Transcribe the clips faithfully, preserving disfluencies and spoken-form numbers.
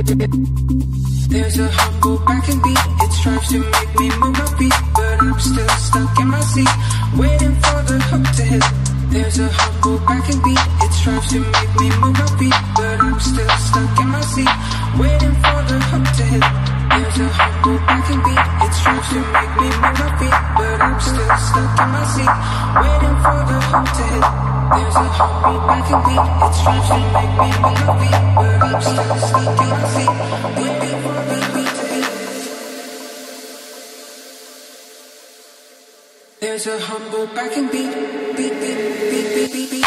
There's a humble backing beat, it strives to make me move my feet, but I'm still stuck in my seat, waiting for the hook to hit. There's a humble backing beat, it strives to make me move my feet, but I'm still stuck in my seat, waiting for the hook to hit. There's a humble backing beat, it strives to make me move my feet, but I'm still stuck in my seat, waiting for the hook to hit. There's a humble backing beat, it strives to make me move my feet, but I'm still stuck in my seat, waiting for the beat to hit. There's a humble backing beat, beat, beat, beat, beat, beat, beat.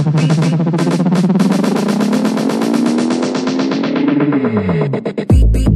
Beep, beep.